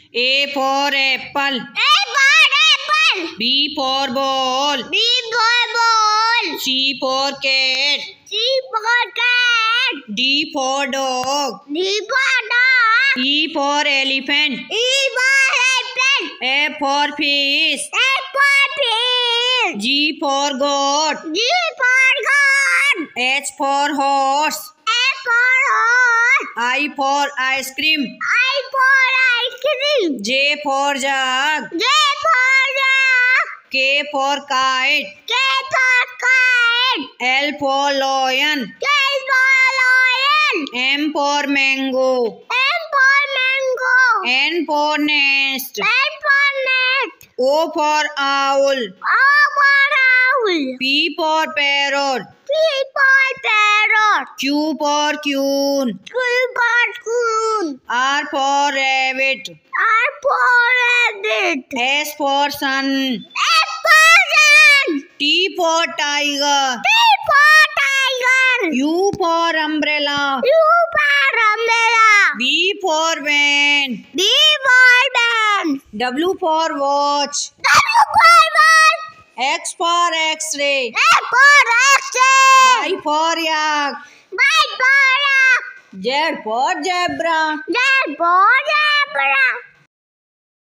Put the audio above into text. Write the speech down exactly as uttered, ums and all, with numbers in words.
A for apple. A for apple. B for ball. B for ball. C for cat. C for cat. D for dog. D for dog. E for elephant. E for elephant. F for fish. F for fish. G for goat. G for goat. H for horse. H for horse. I for ice cream. I for ice cream. J for jug. J for jug. K for kite. K for kite. L for lion. L for lion. M for mango. M for mango. N for nest. N for net. O for owl. O for owl. P for parrot. P for parrot. Q for queen. Q for coon. R for rabbit. R for rabbit. S for sun. S for sun. T for tiger. T for tiger. U for umbrella. U for umbrella. V for van. B for van. W for watch. W for watch. X for x-ray. X for x-ray. Y for yak. Y for yak. Z for zebra. Z for zebra.